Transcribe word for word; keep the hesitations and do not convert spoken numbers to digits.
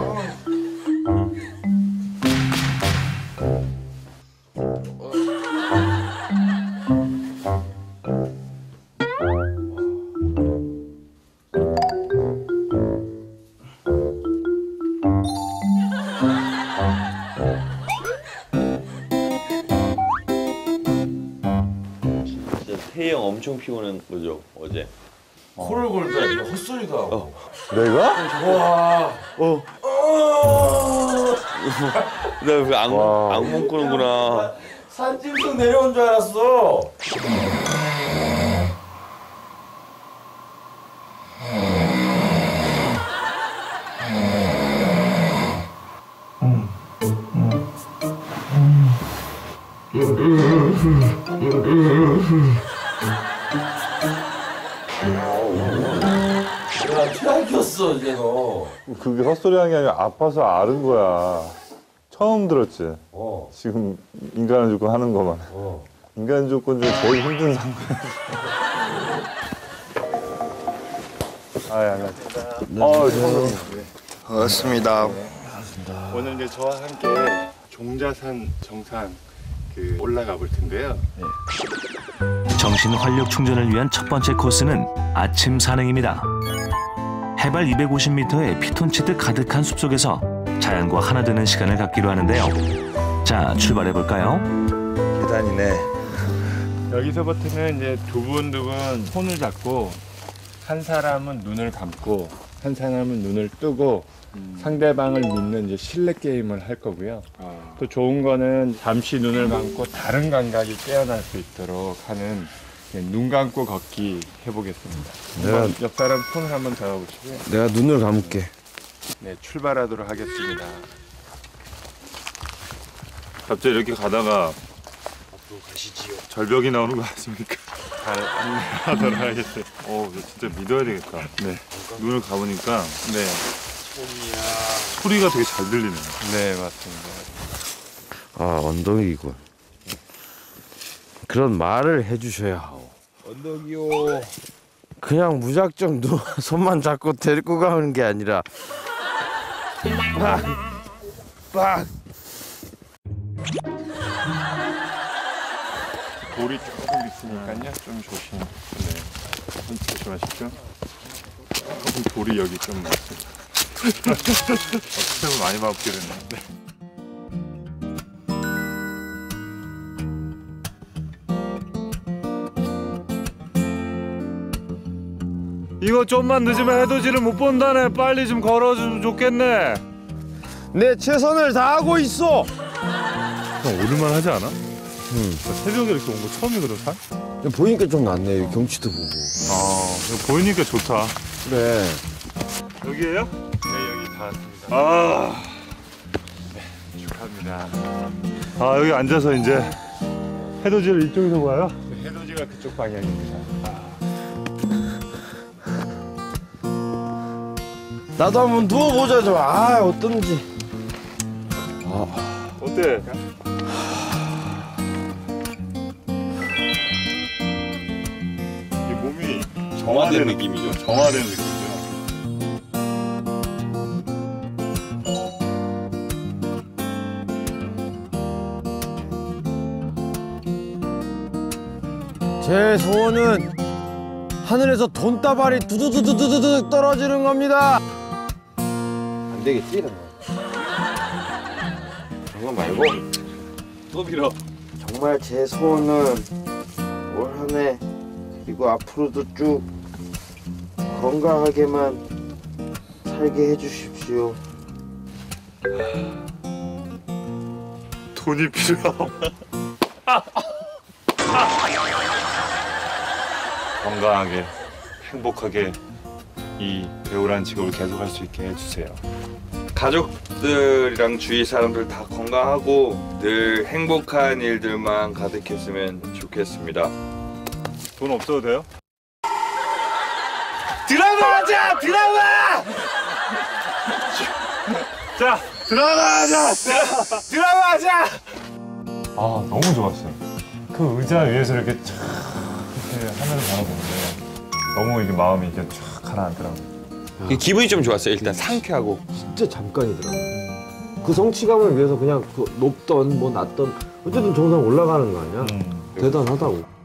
태희 형 엄청 피곤한 거죠, 어제? 코를 골다 이거 헛소리도 하고. 어. 내가? 와. 어. 나왜 악몽, 악몽 꾸는구나. 산짐승 내려온 줄 알았어. 야, 최악이었어 이제 너. 그게 헛소리한 게 아니라 아파서 앓은 거야. 처음 들었지. 어. 지금 인간의 조건 하는 거만. 어. 인간의 조건 중에 제일 힘든 상황. 아, 야, 야. 네, 어, 반갑습니다. 오늘 이제 저와 함께 종자산 정상 그 올라가 볼 텐데요. 정신 활력 충전을 위한 첫 번째 코스는 아침 산행입니다. 해발 이백오십 미터의 피톤치드 가득한 숲속에서 자연과 하나 되는 시간을 갖기로 하는데요. 자, 출발해 볼까요? 계단이네. 여기서부터는 이제 두 분 두 분 손을 잡고 한 사람은 눈을 감고 한 사람은 눈을 뜨고 음. 상대방을 믿는 이제 실내 게임을 할 거고요. 아. 또 좋은 거는 잠시 눈을 감고 다른 감각이 깨어날 수 있도록 하는 눈 감고 걷기 해보겠습니다. 내가 옆 사람 손을 한번 잡아보시고요. 내가 눈을 감을게. 네, 출발하도록 하겠습니다. 갑자기 이렇게 가다가 앞으로 가시지요. 절벽이 나오는 거 아십니까? 잘 안내하도록 하겠어요. 어, 진짜 믿어야 되겠다. 네, 눈을 감으니까 네. 소리야. 소리가 되게 잘 들리네요. 네, 맞습니다. 아, 언덕이군. 그런 말을 해주셔야 하오. 언덕이요. 그냥 무작정 누 손만 잡고 데리고 가는 게 아니라 빡! 빡! 돌이 조금 있으니까요. 좀 조심. 네, 좀 조심하십시오. 조금 돌이 여기 좀 있습니다. 어떻게 많이 봐볼게 됐는데. 이거 좀만 늦으면 해돋이를 못 본다네. 빨리 좀 걸어주면 좋겠네. 내 최선을 다하고 있어. 형 오를만 하지 않아? 응. 새벽에 이렇게 온 거 처음이거든, 산? 보니까 좀 낫네. 경치도 보고. 아, 보이니까 좋다. 그래. 여기에요? 네, 여기 다 왔습니다. 아, 네, 축하합니다. 아 여기 앉아서 이제 해돋이를 이쪽에서 봐요? 해돋이가 그쪽 방향입니다. 나도 한번 누워보자 좀. 아, 어떤지. 아, 어때? 이 몸이 정화된 느낌이죠. 정화된 느낌이죠. 제 소원은 하늘에서 돈다발이 두두두두두둑 떨어지는 겁니다. 안 되겠지 이런 거. 그런 거 말고 또 빌어. 정말 제 소원은 올 한 해 그리고 앞으로도 쭉 건강하게만 살게 해주십시오. 돈이 필요하고 건강하게 행복하게 이 배우라는 직업을 계속할 수 있게 해주세요. 가족들이랑 주위 사람들 다 건강하고 늘 행복한 일들만 가득했으면 좋겠습니다. 돈 없어도 돼요? 드라마 하자! 드라마! 자, 드라마 하자! 드라마 하자! 아, 너무 좋았어요. 그 의자 위에서 이렇게 촥 이렇게 하늘을 바라보는데 너무 이게 마음이 이렇게 쫙 가라앉더라고요. 기분이 좀 좋았어요. 일단 상쾌하고. 진짜 잠깐이더라고. 그 성취감을 위해서 그냥 그 높던 뭐 낮던 어쨌든 정상 올라가는 거 아니야? 대단하다고.